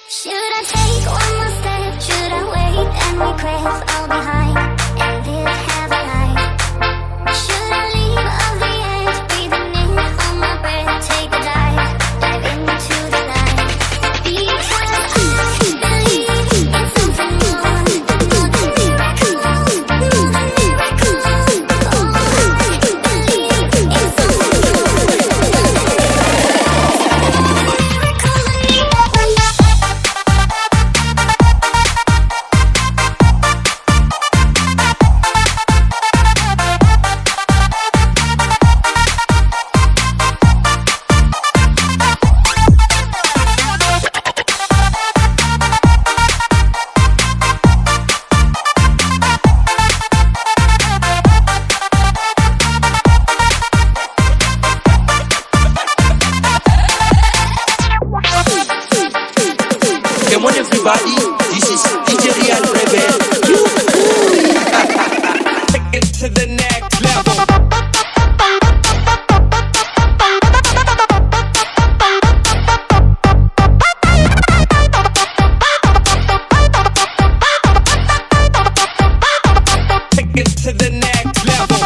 Should I take one more step? Should I wait and regret all behind and live half a life? Should I leave all the edge, breathing in on my breath, take a dive into the light? Because I believe in something more than miracles, more than miracles. Oh, I believe in something Come on everybody, this is DJ Real Rebel. Take it to the next level. Take it to the next level.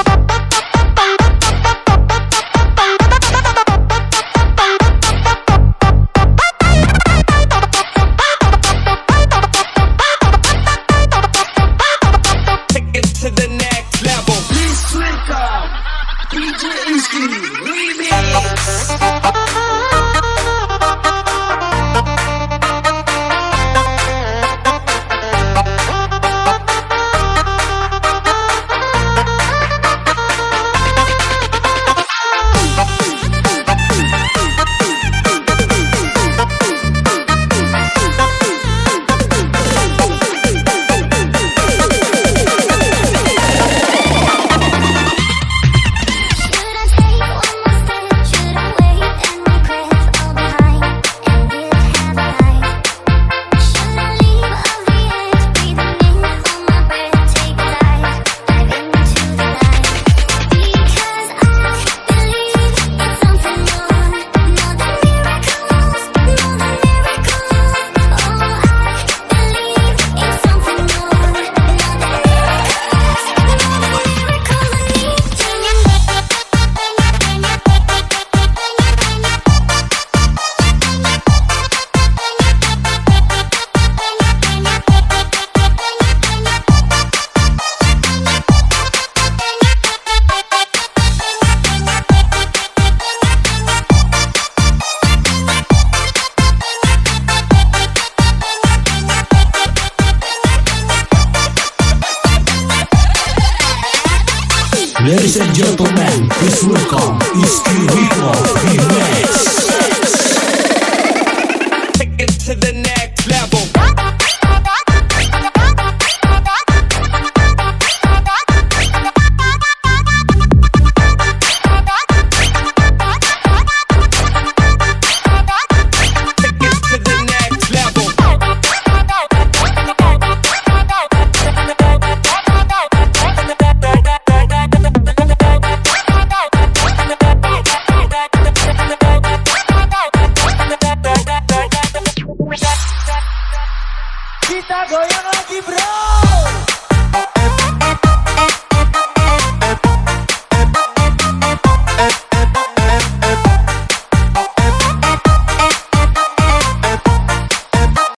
Ladies and gentlemen, please welcome Iski Hip Hop